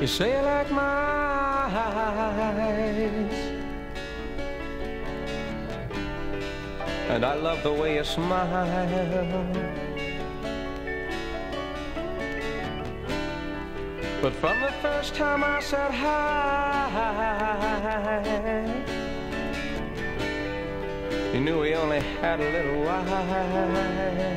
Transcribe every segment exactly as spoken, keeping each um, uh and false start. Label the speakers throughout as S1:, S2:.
S1: You say you like my eyes, and I love the way you smile. But from the first time I said hi, you knew we only had a little while.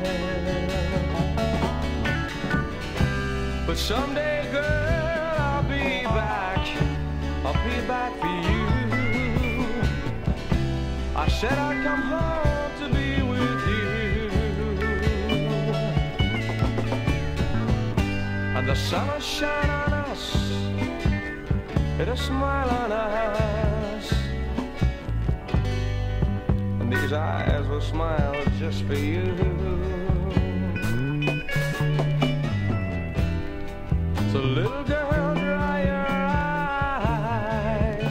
S1: But someday, girl, I'll be back. I'll be back for you. I said I'd come home to be with you, and the sun will shine on us, it'll smile on us, and these eyes will smile just for you. So little girl, dry your eyes.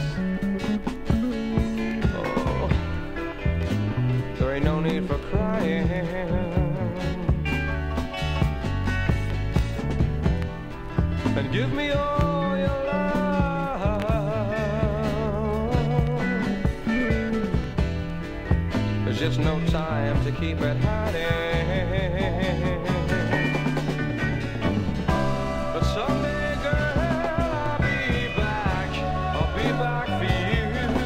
S1: Oh, there ain't no need for crying. And give me all your love. There's just no time to keep it hiding. But someday, girl, I'll be back. I'll be back for you.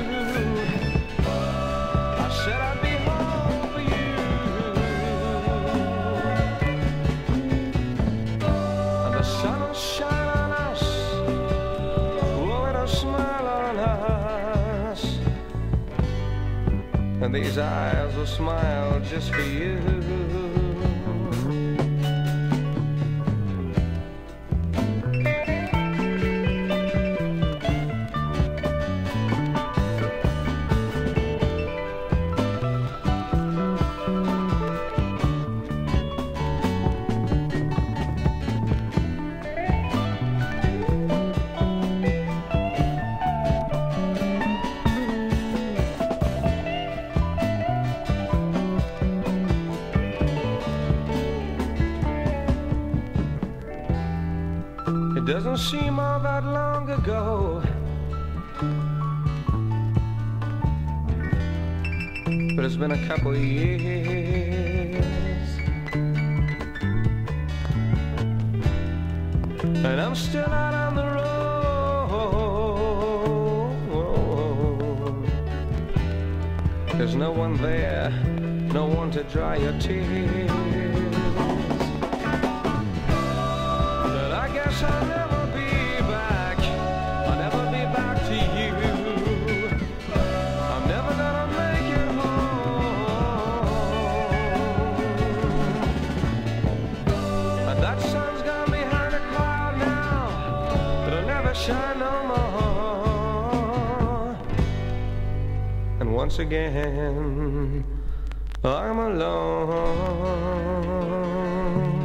S1: I said I'd be home for you, and the sun will shine on us, oh, it'll smile on us, and these eyes will smile just for you. It doesn't seem all that long ago, but it's been a couple of years, and I'm still out on the road. There's no one there, no one to dry your tears. I'll never be back, I'll never be back to you. I'm never gonna make it home, and that sun's gone behind a cloud now, it'll never shine no more. And once again, I'm alone.